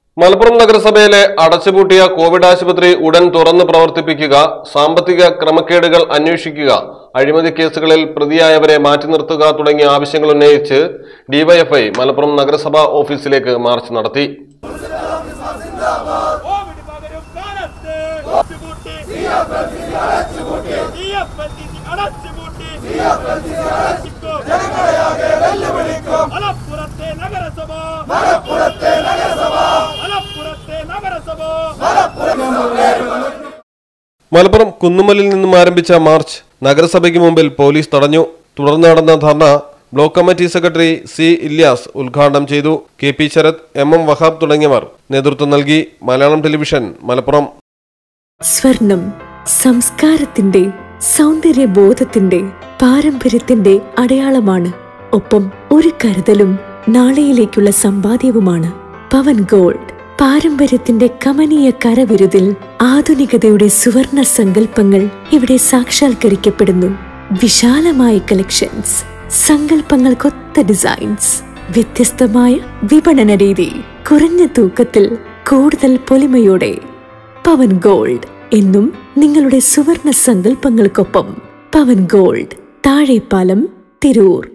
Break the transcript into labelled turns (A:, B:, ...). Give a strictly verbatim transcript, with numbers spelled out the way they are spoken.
A: മലപ്പുറം നഗരസഭയിലെ അടച്ചുപൂട്ടിയ കോവിഡ് ആശുപത്രി ഉടൻ തുറന്ന് പ്രവർത്തിപ്പിക്കുക, സാമ്പത്തിക ക്രമക്കേടുകൾ അന്വേഷിക്കുക, അഴിമതി കേസുകളിൽ പ്രതിയായവരെ മാറ്റി നിർത്തുക തുടങ്ങിയ ആവശ്യങ്ങൾ ഉന്നയിച്ച് ഡിവൈഎഫ്ഐ മലപ്പുറം നഗരസഭാ ഓഫീസിലേക്ക് മാർച്ച് നടത്തി. മലപ്പുറം കുന്നുമലിൽ നിന്നും ആരംഭിച്ച മാർച്ച് നഗരസഭയ്ക്ക് മുമ്പിൽ പോലീസ് തടഞ്ഞു. തുടർന്ന് നടന്ന dharna block committee secretary C Ilyas ഉദ്ഘാടനം ചെയ്തു. K P Sarath, M M Wahab തുടങ്ങിയവർ നേതൃത്വം നൽകി. മലയാളം ടെലിവിഷൻ, മലപ്പുറം.
B: സ്വർണം സംസ്കാരത്തിന്റെ, സൗന്ദര്യബോധത്തിന്റെ, പാരമ്പര്യത്തിന്റെ അടയാളമാണ്. ഒപ്പം ഒരു കരുതലും നാളെയിലേക്കുള്ള സമ്പാദ്യവുമാണ്. പവൻ ഗോൾഡ് പാരമ്പര്യത്തിന്റെ കമനീയ കരവിരുതിൽ ആധുനികതയുടെ സുവർണ സങ്കല്പങ്ങൾ ഇവിടെ സാക്ഷാത്കരിക്കപ്പെടുന്നു. വിശാലമായ കളക്ഷൻസ്, സങ്കല്പങ്ങൾക്കൊത്ത ഡിസൈൻസ്, വ്യത്യസ്തമായ വിപണന രീതി, കുറഞ്ഞ തൂക്കത്തിൽ കൂടുതൽ പൊലിമയോടെ. പവൻ ഗോൾഡ് എന്നും നിങ്ങളുടെ സുവർണ സങ്കല്പങ്ങൾക്കൊപ്പം. പവൻ ഗോൾഡ്, താഴെപ്പാലം, തിരൂർ.